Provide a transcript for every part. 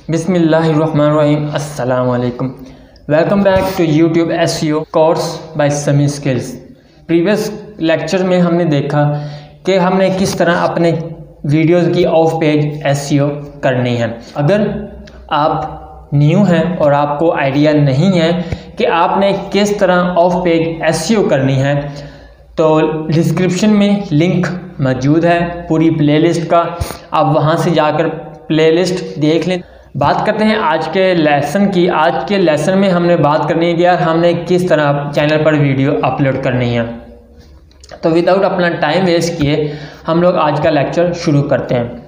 बिस्मिल्लाहिर्रहमानिर्रहीम। अस्सलाम वालेकुम। Welcome back to YouTube SEO course by Sami skills. Previous lecture में हमने देखा कि हमने किस तरह अपने वीडियोस की ऑफ पेज SEO करनी है। अगर आप न्यू हैं और आपको आइडिया नहीं है कि आपने किस तरह ऑफ पेज SEO करनी है, तो डिस्क्रिप्शन में लिंक मौजूद है पूरी प्लेलिस्ट का, आप वहां से जाकर प्लेलिस्ट देख लें। बात करते हैं आज के लेसन की। आज के लेसन में हमने बात करनी है कि यार हमने किस तरह चैनल पर वीडियो अपलोड करनी है। तो विदाउट अपना टाइम वेस्ट किए हम लोग आज का लेक्चर शुरू करते हैं।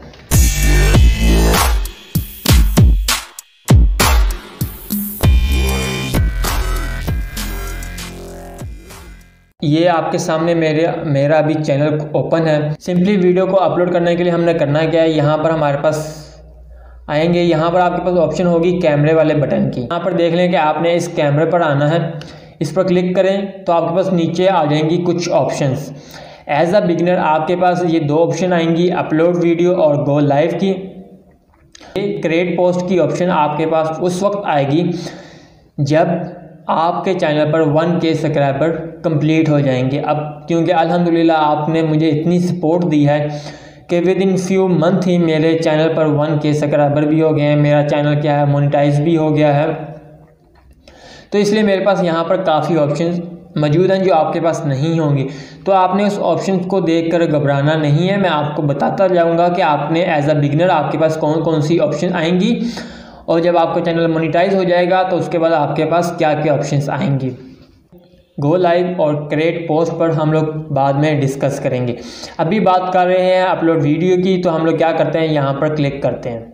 ये आपके सामने मेरा अभी चैनल ओपन है। सिंपली वीडियो को अपलोड करने के लिए हमने करना क्या है, यहाँ पर हमारे पास आएंगे। यहाँ पर आपके पास ऑप्शन होगी कैमरे वाले बटन की। यहाँ पर देख लें कि आपने इस कैमरे पर आना है, इस पर क्लिक करें तो आपके पास नीचे आ जाएंगी कुछ ऑप्शंस। एज अ बिगिनर आपके पास ये दो ऑप्शन आएंगी, अपलोड वीडियो और गो लाइव की। क्रिएट पोस्ट की ऑप्शन आपके पास उस वक्त आएगी जब आपके चैनल पर 1K सब्सक्राइबर कंप्लीट हो जाएंगे। अब क्योंकि अल्हम्दुलिल्लाह आपने मुझे इतनी सपोर्ट दी है कि विद इन फ्यू मंथ ही मेरे चैनल पर 1K सब्सक्राइबर भी हो गए हैं, मेरा चैनल क्या है मोनेटाइज भी हो गया है। तो इसलिए मेरे पास यहाँ पर काफ़ी ऑप्शंस मौजूद हैं जो आपके पास नहीं होंगे। तो आपने उस ऑप्शन को देखकर घबराना नहीं है, मैं आपको बताता जाऊँगा कि आपने एज अ बिगिनर आपके पास कौन कौन सी ऑप्शन आएंगी और जब आपका चैनल मोनेटाइज हो जाएगा तो उसके बाद आपके पास क्या क्या ऑप्शंस आएंगी। गो लाइव और क्रिएट पोस्ट पर हम लोग बाद में डिस्कस करेंगे। अभी बात कर रहे हैं अपलोड वीडियो की, तो हम लोग क्या करते हैं, यहाँ पर क्लिक करते हैं।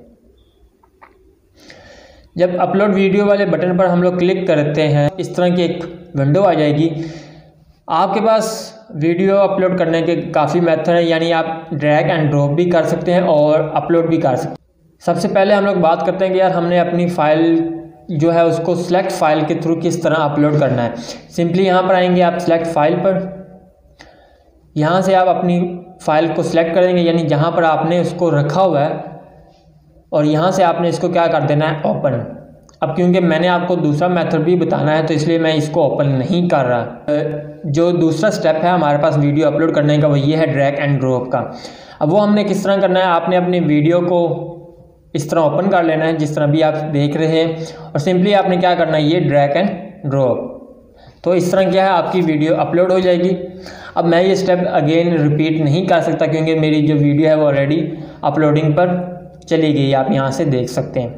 जब अपलोड वीडियो वाले बटन पर हम लोग क्लिक करते हैं इस तरह की एक विंडो आ जाएगी। आपके पास वीडियो अपलोड करने के काफ़ी मेथड हैं, यानी आप ड्रैग एंड ड्रॉप भी कर सकते हैं और अपलोड भी कर सकते हैं। सबसे पहले हम लोग बात करते हैं कि यार हमने अपनी फ़ाइल जो है उसको सिलेक्ट फाइल के थ्रू किस तरह अपलोड करना है। सिंपली यहाँ पर आएंगे आप सिलेक्ट फाइल पर, यहाँ से आप अपनी फ़ाइल को सिलेक्ट करेंगे, यानी जहाँ पर आपने उसको रखा हुआ है, और यहाँ से आपने इसको क्या कर देना है, ओपन। अब क्योंकि मैंने आपको दूसरा मेथड भी बताना है तो इसलिए मैं इसको ओपन नहीं कर रहा। जो दूसरा स्टेप है हमारे पास वीडियो अपलोड करने का वो ये है ड्रैग एंड ड्रॉप का। अब वो हमने किस तरह करना है, आपने अपनी वीडियो को इस तरह ओपन कर लेना है जिस तरह भी आप देख रहे हैं, और सिंपली आपने क्या करना है, ये ड्रैग एंड ड्रॉप। तो इस तरह क्या है आपकी वीडियो अपलोड हो जाएगी। अब मैं ये स्टेप अगेन रिपीट नहीं कर सकता क्योंकि मेरी जो वीडियो है वो ऑलरेडी अपलोडिंग पर चली गई, आप यहाँ से देख सकते हैं।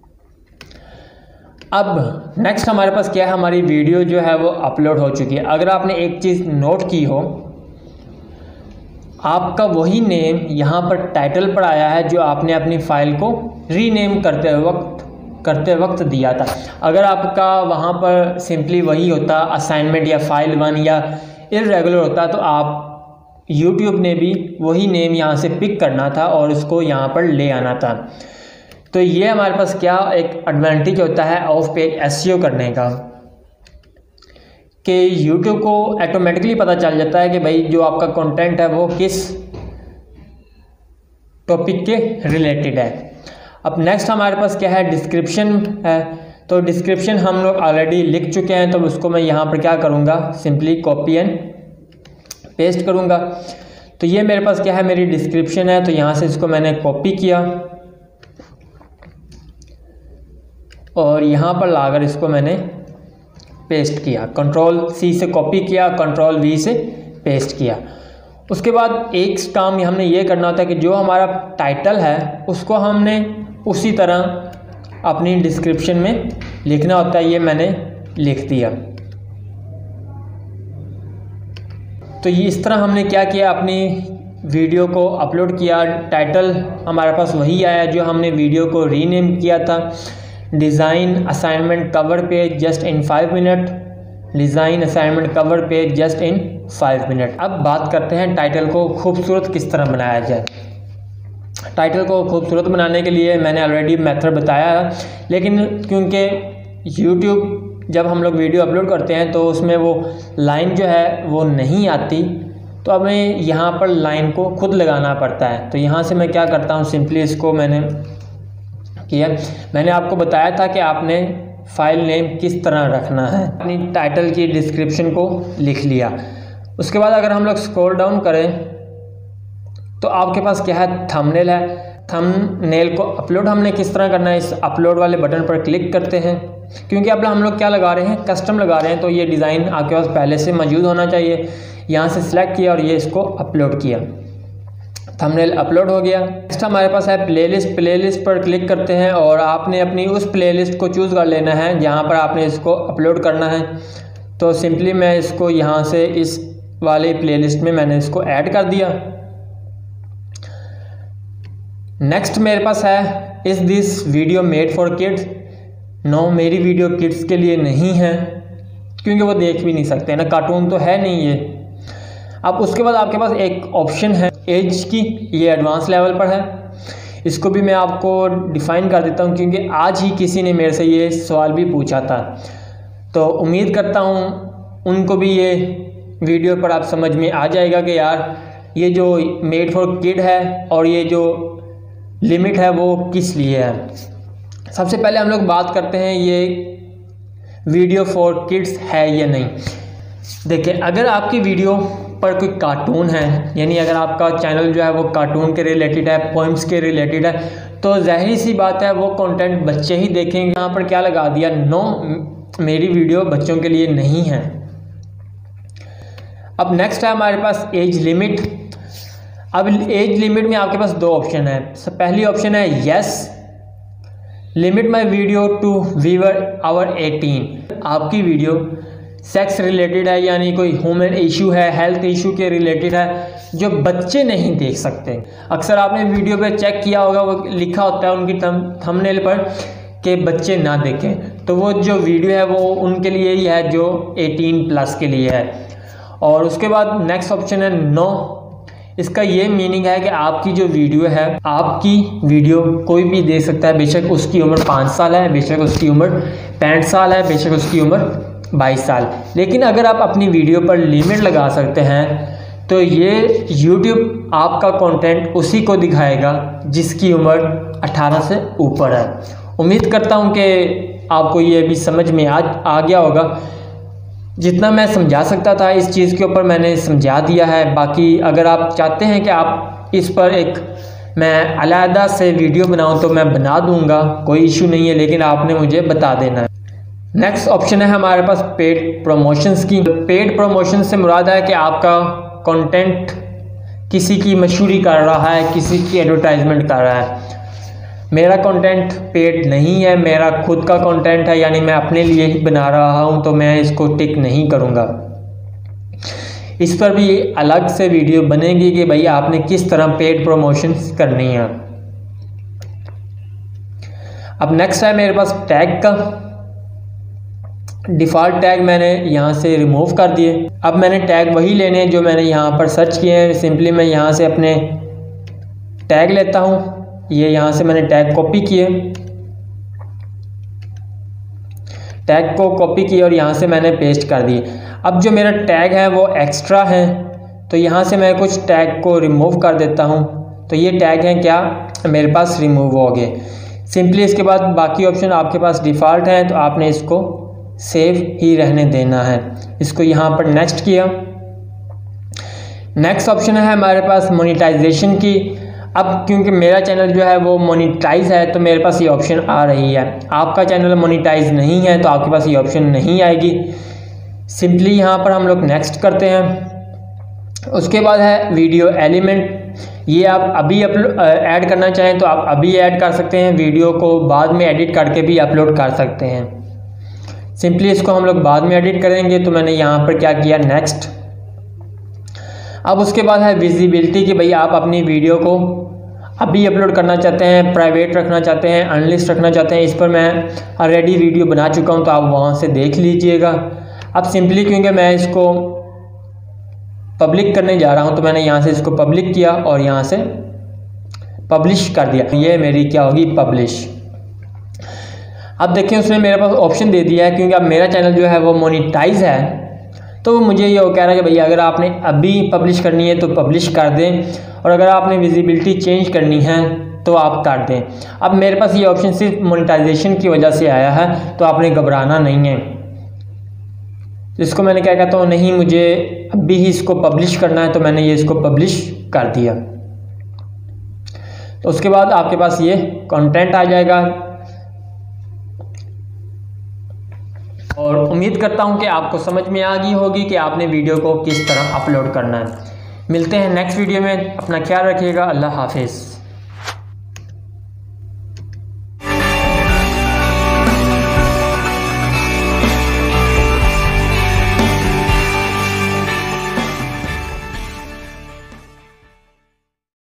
अब नेक्स्ट हमारे पास क्या है, हमारी वीडियो जो है वो अपलोड हो चुकी है। अगर आपने एक चीज़ नोट की हो, आपका वही नेम यहाँ पर टाइटल पर आया है जो आपने अपनी फ़ाइल को रीनेम करते वक्त दिया था। अगर आपका वहाँ पर सिंपली वही होता असाइनमेंट या फाइल 1 या इरेगुलर होता तो आप YouTube ने भी वही नेम यहाँ से पिक करना था और उसको यहाँ पर ले आना था। तो ये हमारे पास क्या एक एडवांटेज होता है ऑफ पेज SEO करने का कि YouTube को ऑटोमेटिकली पता चल जाता है कि भाई जो आपका कंटेंट है वो किस टॉपिक के रिलेटेड है। अब नेक्स्ट हमारे पास क्या है, डिस्क्रिप्शन है। तो डिस्क्रिप्शन हम लोग ऑलरेडी लिख चुके हैं, तो उसको मैं यहाँ पर क्या करूँगा, सिंपली कॉपी एंड पेस्ट करूँगा। तो ये मेरे पास क्या है, मेरी डिस्क्रिप्शन है। तो यहाँ से इसको मैंने कॉपी किया और यहाँ पर लाकर इसको मैंने पेस्ट किया, Ctrl+C से कॉपी किया, Ctrl+V से पेस्ट किया। उसके बाद एक काम हमने ये करना होता है कि जो हमारा टाइटल है उसको हमने उसी तरह अपनी डिस्क्रिप्शन में लिखना होता है। ये मैंने लिख दिया। तो ये इस तरह हमने क्या किया, अपनी वीडियो को अपलोड किया। टाइटल हमारे पास वही आया जो हमने वीडियो को रीनेम किया था। Design assignment cover page just in 5 minute, design assignment cover page just in 5 minute. अब बात करते हैं टाइटल को खूबसूरत किस तरह बनाया जाए। टाइटल को खूबसूरत बनाने के लिए मैंने ऑलरेडी मेथड बताया है, लेकिन क्योंकि YouTube जब हम लोग वीडियो अपलोड करते हैं तो उसमें वो लाइन जो है वो नहीं आती, तो हमें यहाँ पर लाइन को खुद लगाना पड़ता है। तो यहाँ से मैं क्या करता हूँ, सिंपली इसको मैंने किया। मैंने आपको बताया था कि आपने फाइल नेम किस तरह रखना है। अपनी टाइटल की डिस्क्रिप्शन को लिख लिया। उसके बाद अगर हम लोग स्क्रॉल डाउन करें तो आपके पास क्या है, थंबनेल है। थंबनेल को अपलोड हमने किस तरह करना है, इस अपलोड वाले बटन पर क्लिक करते हैं, क्योंकि अब हम लोग क्या लगा रहे हैं, कस्टम लगा रहे हैं, तो ये डिज़ाइन आपके पास पहले से मौजूद होना चाहिए। यहाँ से सिलेक्ट किया और ये इसको अपलोड किया, थंबनेल अपलोड हो गया। नेक्स्ट हमारे पास है प्लेलिस्ट। प्लेलिस्ट पर क्लिक करते हैं और आपने अपनी उस प्लेलिस्ट को चूज़ कर लेना है जहाँ पर आपने इसको अपलोड करना है। तो सिंपली मैं इसको यहाँ से इस वाले प्लेलिस्ट में मैंने इसको ऐड कर दिया। नेक्स्ट मेरे पास है, is this video made for kids. No, मेरी वीडियो किड्स के लिए नहीं है, क्योंकि वो देख भी नहीं सकते ना, कार्टून तो है नहीं ये। अब उसके बाद आपके पास एक ऑप्शन है एज की, ये एडवांस लेवल पर है। इसको भी मैं आपको डिफ़ाइन कर देता हूँ, क्योंकि आज ही किसी ने मेरे से ये सवाल भी पूछा था। तो उम्मीद करता हूँ उनको भी ये वीडियो पर आप समझ में आ जाएगा कि यार ये जो मेड फॉर किड है और ये जो लिमिट है वो किस लिए है। सबसे पहले हम लोग बात करते हैं ये वीडियो फॉर किड्स है या नहीं। देखिए, अगर आपकी वीडियो पर कोई कार्टून है, यानी अगर आपका चैनल जो है वो कार्टून के रिलेटेड है, पोइम्स के रिलेटेड है, तो जाहिर सी बात है वो कंटेंट बच्चे ही देखेंगे। यहाँ पर क्या लगा दिया, नो, मेरी वीडियो बच्चों के लिए नहीं है। अब नेक्स्ट है हमारे पास एज लिमिट। अब एज लिमिट में आपके पास दो ऑप्शन है। पहली ऑप्शन है yes, limit my video to viewer over 18। आपकी वीडियो सेक्स रिलेटेड है, यानी कोई ह्यूमन इशू है, हेल्थ इशू के रिलेटेड है, जो बच्चे नहीं देख सकते। अक्सर आपने वीडियो पे चेक किया होगा, वो लिखा होता है उनकी थंबनेल पर कि बच्चे ना देखें, तो वो जो वीडियो है वो उनके लिए ही है जो 18+ के लिए है। और उसके बाद नेक्स्ट ऑप्शन है नो। इसका ये मीनिंग है कि आपकी जो वीडियो है, आपकी वीडियो कोई भी देख सकता है, बेशक उसकी उम्र 5 साल है, बेशक उसकी उम्र 65 साल है, बेशक उसकी उम्र 22 साल। लेकिन अगर आप अपनी वीडियो पर लिमिट लगा सकते हैं तो ये YouTube आपका कंटेंट उसी को दिखाएगा जिसकी उम्र 18 से ऊपर है। उम्मीद करता हूँ कि आपको ये भी समझ में आ गया होगा। जितना मैं समझा सकता था इस चीज़ के ऊपर मैंने समझा दिया है। बाकी अगर आप चाहते हैं कि आप इस पर एक मैं अलहदा से वीडियो बनाऊं तो मैं बना दूंगा, कोई इशू नहीं है, लेकिन आपने मुझे बता देना है। नेक्स्ट ऑप्शन है हमारे पास पेड प्रमोशंस की। पेड प्रमोशन से मुराद है कि आपका कंटेंट किसी की मशहूरी कर रहा है, किसी की एडवर्टाइजमेंट कर रहा है। मेरा कंटेंट पेड नहीं है, मेरा खुद का कंटेंट है, यानी मैं अपने लिए ही बना रहा हूं, तो मैं इसको टिक नहीं करूंगा। इस पर भी अलग से वीडियो बनेगी कि भाई आपने किस तरह पेड प्रमोशंस करनी है। अब नेक्स्ट है मेरे पास टैग का। डिफ़ॉल्ट टैग मैंने यहाँ से रिमूव कर दिए। अब मैंने टैग वही लेने जो मैंने यहाँ पर सर्च किए हैं। सिंपली मैं यहाँ से अपने टैग लेता हूँ। ये यहाँ से मैंने टैग कॉपी किए, टैग को कॉपी किया और यहाँ से मैंने पेस्ट कर दिए। अब जो मेरा टैग है वो एक्स्ट्रा है, तो यहाँ से मैं कुछ टैग को रिमूव कर देता हूँ। तो ये टैग हैं क्या, मेरे पास रिमूव हो गए। सिंपली इसके बाद बाकी ऑप्शन आपके पास डिफ़ॉल्ट हैं, तो आपने इसको सेव ही रहने देना है। इसको यहाँ पर नेक्स्ट किया। नेक्स्ट ऑप्शन है हमारे पास मोनेटाइजेशन की। अब क्योंकि मेरा चैनल जो है वो मोनेटाइज है, तो मेरे पास ये ऑप्शन आ रही है। आपका चैनल मोनेटाइज नहीं है तो आपके पास ये ऑप्शन नहीं आएगी। सिंपली यहाँ पर हम लोग नेक्स्ट करते हैं। उसके बाद है वीडियो एलिमेंट। ये आप अभी ऐड करना चाहें तो आप अभी ऐड कर सकते हैं, वीडियो को बाद में एडिट करके भी अपलोड कर सकते हैं। सिंपली इसको हम लोग बाद में एडिट करेंगे, तो मैंने यहाँ पर क्या किया, नेक्स्ट। अब उसके बाद है विजिबिलिटी कि भाई आप अपनी वीडियो को अभी अपलोड करना चाहते हैं, प्राइवेट रखना चाहते हैं, अनलिस्ट रखना चाहते हैं। इस पर मैं ऑलरेडी वीडियो बना चुका हूं, तो आप वहां से देख लीजिएगा। अब सिंपली क्योंकि मैं इसको पब्लिक करने जा रहा हूं, तो मैंने यहां से इसको पब्लिक किया और यहां से पब्लिश कर दिया। ये मेरी क्या होगी, पब्लिश। अब देखिए उसने मेरे पास ऑप्शन दे दिया है, क्योंकि अब मेरा चैनल जो है वो मोनेटाइज है, तो मुझे ये कह रहा है कि भैया अगर आपने अभी पब्लिश करनी है तो पब्लिश कर दें, और अगर आपने विजिबिलिटी चेंज करनी है तो आप काट दें। अब मेरे पास ये ऑप्शन सिर्फ मोनेटाइजेशन की वजह से आया है, तो आपने घबराना नहीं है। तो इसको मैंने क्या कहता हूँ, नहीं मुझे अभी ही इसको पब्लिश करना है, तो मैंने ये इसको पब्लिश कर दिया। तो उसके बाद आपके पास ये कंटेंट आ जाएगा और उम्मीद करता हूँ कि आपको समझ में आ गई होगी कि आपने वीडियो को किस तरह अपलोड करना है। मिलते हैं नेक्स्ट वीडियो में, अपना ख्याल रखिएगा, अल्लाह हाफिज़।